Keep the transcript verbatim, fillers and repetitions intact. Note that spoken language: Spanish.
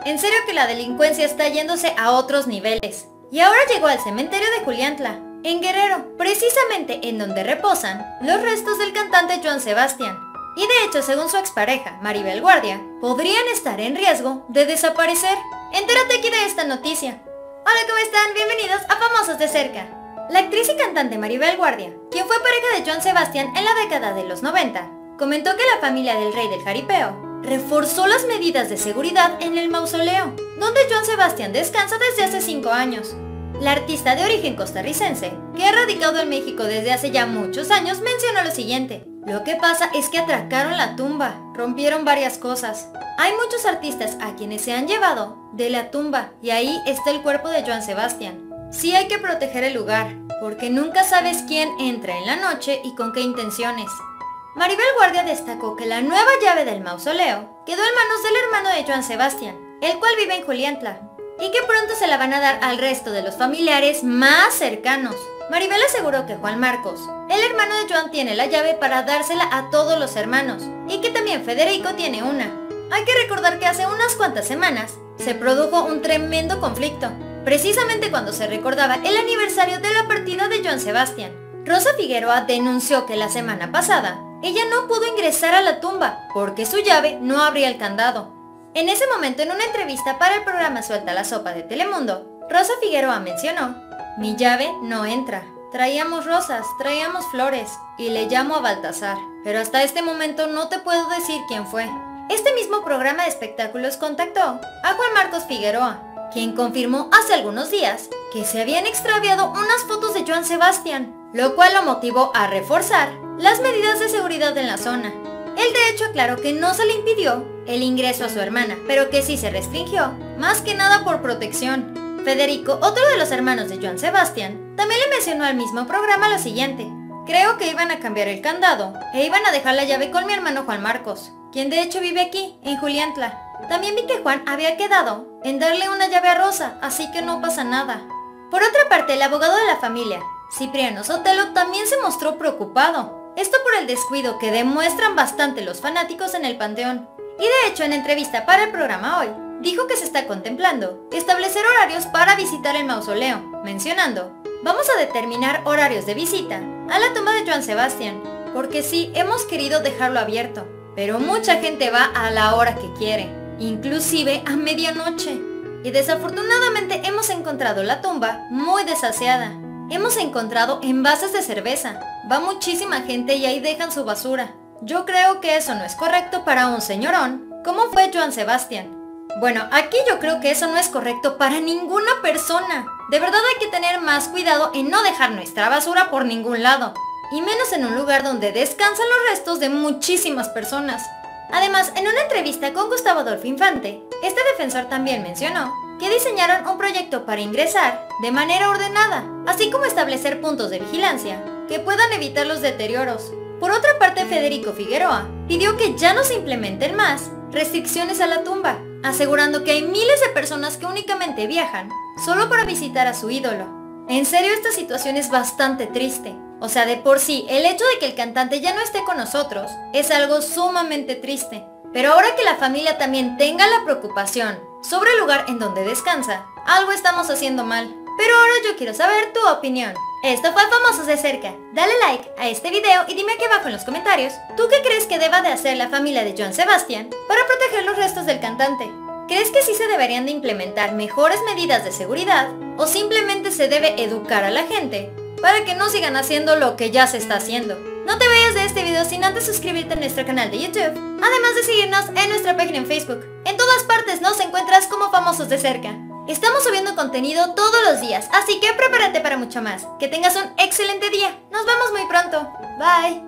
En serio que la delincuencia está yéndose a otros niveles. Y ahora llegó al cementerio de Juliantla, en Guerrero, precisamente en donde reposan los restos del cantante Joan Sebastián. Y de hecho, según su expareja, Maribel Guardia, podrían estar en riesgo de desaparecer. Entérate aquí de esta noticia. Hola, ¿cómo están? Bienvenidos a Famosos de Cerca. La actriz y cantante Maribel Guardia, quien fue pareja de Joan Sebastián en la década de los noventa, comentó que la familia del rey del jaripeo reforzó las medidas de seguridad en el mausoleo, donde Joan Sebastián descansa desde hace cinco años. La artista de origen costarricense, que ha radicado en México desde hace ya muchos años, mencionó lo siguiente: lo que pasa es que atracaron la tumba, rompieron varias cosas. Hay muchos artistas a quienes se han llevado de la tumba y ahí está el cuerpo de Joan Sebastián. Sí hay que proteger el lugar, porque nunca sabes quién entra en la noche y con qué intenciones. Maribel Guardia destacó que la nueva llave del mausoleo quedó en manos del hermano de Joan Sebastián, el cual vive en Juliantla, y que pronto se la van a dar al resto de los familiares más cercanos. Maribel aseguró que Juan Marcos, el hermano de Joan, tiene la llave para dársela a todos los hermanos, y que también Federico tiene una. Hay que recordar que hace unas cuantas semanas se produjo un tremendo conflicto, precisamente cuando se recordaba el aniversario de la partida de Joan Sebastián. Rosa Figueroa denunció que la semana pasada ella no pudo ingresar a la tumba porque su llave no abría el candado. En ese momento, en una entrevista para el programa Suelta la Sopa de Telemundo, Rosa Figueroa mencionó: mi llave no entra. Traíamos rosas, traíamos flores y le llamo a Baltasar, pero hasta este momento no te puedo decir quién fue. Este mismo programa de espectáculos contactó a Juan Marcos Figueroa, quien confirmó hace algunos días que se habían extraviado unas fotos de Joan Sebastián, lo cual lo motivó a reforzar las medidas de seguridad en la zona. Él de hecho aclaró que no se le impidió el ingreso a su hermana, pero que sí se restringió, más que nada por protección. Federico, otro de los hermanos de Joan Sebastián, también le mencionó al mismo programa lo siguiente: creo que iban a cambiar el candado e iban a dejar la llave con mi hermano Juan Marcos, quien de hecho vive aquí, en Juliantla. También vi que Juan había quedado en darle una llave a Rosa, así que no pasa nada. Por otra parte, el abogado de la familia, Cipriano Sotelo, también se mostró preocupado. Esto por el descuido que demuestran bastante los fanáticos en el panteón. Y de hecho, en entrevista para el programa Hoy, dijo que se está contemplando establecer horarios para visitar el mausoleo, mencionando: vamos a determinar horarios de visita a la tumba de Joan Sebastián, porque sí, hemos querido dejarlo abierto, pero mucha gente va a la hora que quiere, inclusive a medianoche. Y desafortunadamente hemos encontrado la tumba muy desaseada. Hemos encontrado envases de cerveza. Va muchísima gente y ahí dejan su basura. Yo creo que eso no es correcto para un señorón como fue Joan Sebastián. Bueno, aquí yo creo que eso no es correcto para ninguna persona. De verdad hay que tener más cuidado en no dejar nuestra basura por ningún lado, y menos en un lugar donde descansan los restos de muchísimas personas. Además, en una entrevista con Gustavo Adolfo Infante, este defensor también mencionó que diseñaron un proyecto para ingresar de manera ordenada, así como establecer puntos de vigilancia que puedan evitar los deterioros. Por otra parte, Federico Figueroa pidió que ya no se implementen más restricciones a la tumba, asegurando que hay miles de personas que únicamente viajan solo para visitar a su ídolo. En serio, esta situación es bastante triste. O sea, de por sí, el hecho de que el cantante ya no esté con nosotros es algo sumamente triste. Pero ahora que la familia también tenga la preocupación sobre el lugar en donde descansa, algo estamos haciendo mal. Pero ahora yo quiero saber tu opinión. Esto fue Famosos de Cerca. Dale like a este video y dime aquí abajo en los comentarios, ¿tú qué crees que deba de hacer la familia de Joan Sebastián para proteger los restos del cantante? ¿Crees que sí se deberían de implementar mejores medidas de seguridad o simplemente se debe educar a la gente para que no sigan haciendo lo que ya se está haciendo? No te vayas de este video sin antes suscribirte a nuestro canal de YouTube, además de seguirnos en nuestra página en Facebook. En todas partes nos encuentras como Famosos de Cerca. Estamos subiendo contenido todos los días, así que prepárate para mucho más. Que tengas un excelente día. Nos vemos muy pronto. Bye.